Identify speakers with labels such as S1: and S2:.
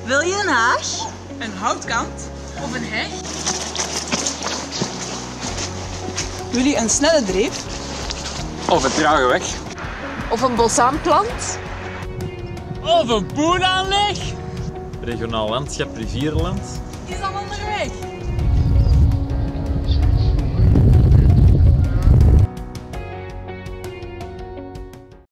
S1: Wil je een haag?
S2: Een houtkant of een heg? Wil je een snelle dreef?
S3: Of een trage weg.
S4: Of een bosaanplant?
S3: Of een poelaanleg. Regionaal landschap, rivierenland.
S2: Is al onderweg.